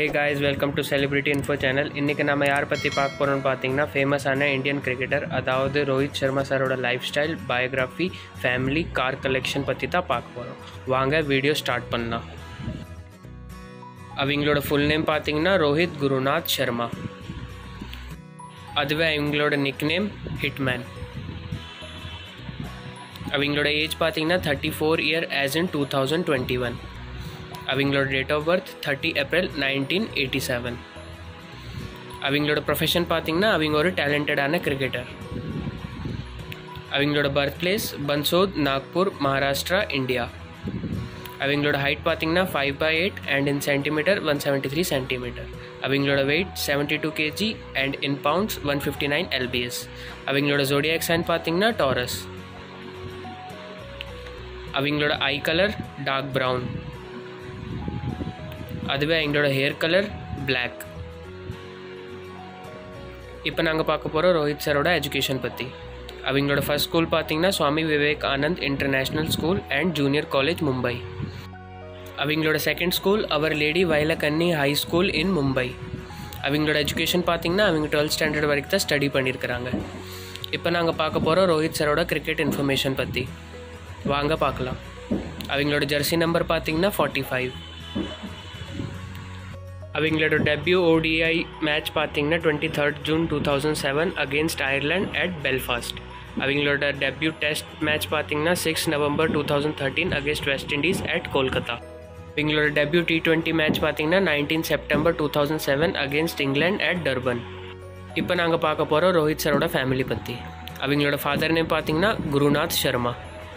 Hey guys, welcome to celebrity info channel. இன்றைக்கி நம்ம யாரை பற்றி பார்க்க போகிறோம்னு பார்த்தீங்கன்னா, ஃபேமஸான இந்தியன் கிரிக்கெட்டர், அதாவது ரோஹித் சர்மா சாரோட lifestyle, biography, family, car collection பற்றி தான் பார்க்க போகிறோம். வாங்க வீடியோ ஸ்டார்ட் பண்ணலாம். அவங்களோட ஃபுல் நேம் பார்த்தீங்கன்னா ரோஹித் குருநாத் சர்மா. அதுவே அவங்களோட நிக் நேம் ஹிட்மேன். அவங்களோட ஏஜ் பார்த்தீங்கன்னா 34 இயர் ஆஸ் இன் 2021. அவங்களோட டேட் ஆஃப் பர்த் 30 ஏப்ரல் 1987. அவங்களோட ப்ரொஃபஷன் பார்த்தீங்கன்னா அவங்க ஒரு டேலண்டடான கிரிக்கெட்டர். அவங்களோட birth place Bansod, Nagpur, Maharashtra, India. அவங்களோட ஹைட் பார்த்தீங்கன்னா 5'8" அண்ட் இன் சென்டிமீட்டர் 173 சென்டிமீட்டர். அவங்களோட weight 72 kg and in pounds 159 lbs. அவங்களோட ஜோடியாக் சைன் பார்த்தீங்கன்னா டாரஸ். அவங்களோட ஐ கலர் டார்க் ப்ரௌன். அதுவே அவங்களோட ஹேர் கலர் பிளாக். இப்போ நாங்கள் பார்க்க போகிறோம் ரோஹித் சாரோட எஜுகேஷன் பற்றி. அவங்களோட ஃபர்ஸ்ட் ஸ்கூல் பார்த்தீங்கன்னா Swami Vivekanand international school and junior college, Mumbai. அவங்களோட second school our lady Vailankanni high school in Mumbai. அவங்களோட எஜுகேஷன் பார்த்தீங்கன்னா அவங்க 12th ஸ்டாண்டர்ட் வரைக்கும் தான் ஸ்டடி பண்ணியிருக்கிறாங்க. இப்போ நாங்கள் பார்க்க போகிறோம் ரோஹித் சாரோட கிரிக்கெட் இன்ஃபர்மேஷன் பற்றி. வாங்க பார்க்கலாம். அவங்களோட ஜெர்சி நம்பர் பார்த்தீங்கன்னா 45. அவங்களோட டெபியூ ODI மேட்ச் பார்த்தீங்கன்னா 23rd June 2007 against Ireland at Belfast. அவங்களோட டெபியூ டெஸ்ட் மேட்ச் பார்த்தீங்கன்னா 6 November 2013 against West Indies at Kolkata. அவங்களோட டெபியூ T20 மேட்ச் பார்த்தீங்கன்னா 19 September 2007 against England at Durban. இப்போ நாங்கள் பார்க்க போகிறோம் ரோஹித் சாரோட ஃபேமிலி பற்றி. அவங்களோட ஃபாதர் நேம் பார்த்தீங்கன்னா குருநாத் சர்மா.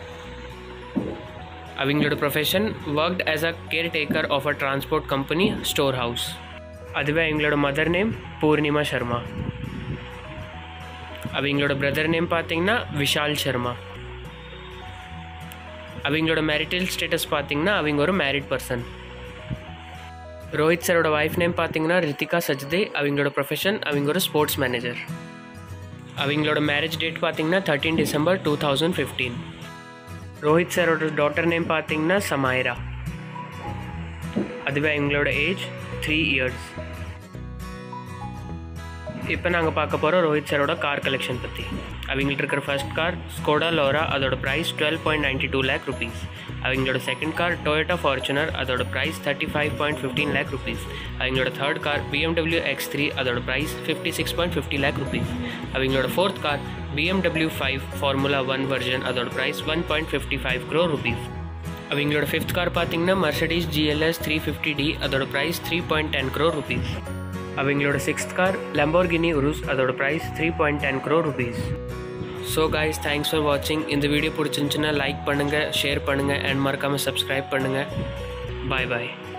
அவங்களோட profession worked as a caretaker of a transport company storehouse. அதுவே அவங்களோட மதர் நேம் பூர்ணிமா சர்மா. அவங்களோட பிரதர் நேம் பார்த்தீங்கன்னா விஷால் சர்மா. அவங்களோட மேரிட்டல் ஸ்டேட்டஸ் பார்த்தீங்கன்னா அவங்க ஒரு மேரிட் பர்சன். ரோஹித் சாரோட ஒய்ஃப் நேம் பார்த்தீங்கன்னா ரித்திகா சஜ்தே. அவங்களோட ப்ரொஃபஷன் அவங்க ஒரு ஸ்போர்ட்ஸ் மேனேஜர். அவங்களோட மேரேஜ் டேட் பார்த்தீங்கன்னா 13 December 2015. ரோஹித் சாரோட டாட்டர் நேம் பார்த்தீங்கன்னா சமாயிரா. அதுவே அவங்களோட ஏஜ் 3 years. இப்போ நாங்கள் பார்க்க போகிறோம் ரோஹித் சாரோட கார் கலெக்ஷன் பற்றி. அவங்கள்ட்ட இருக்கிற ஃபர்ஸ்ட் கார் ஸ்கோடா லோரா, அதோட ப்ரைஸ் 12.92 lakh rupees. அவங்களோட செகண்ட் கார் டொயோட்டா ஃபார்ச்சுனர், அதோட ப்ரைஸ் 35.15 lakh rupees. அவங்களோட தேர்ட் கார் BMW X3, அதோட ப்ரைஸ் 56.50 lakh rupees. அவங்களோட fourth car BMW 5 Formula 1 version, அதோட ப்ரைஸ் 1.55 crore rupees. அவங்களோட ஃபிஃப்த் கார் பார்த்தீங்கன்னா Mercedes GLS 350D, அதோட ப்ரைஸ் 3.10 crore rupees. அவங்களோட சிக்ஸ்த் கார் Lamborghini Urus, அதோட price 3.10 crore rupees. So guys, thanks for வாட்சிங். இந்த வீடியோ பிடிச்சிருந்துச்சுன்னா லைக் பண்ணுங்கள், ஷேர் பண்ணுங்கள் அண்ட் மறக்காமல் சப்ஸ்கிரைப் பண்ணுங்கள். பாய் பாய்.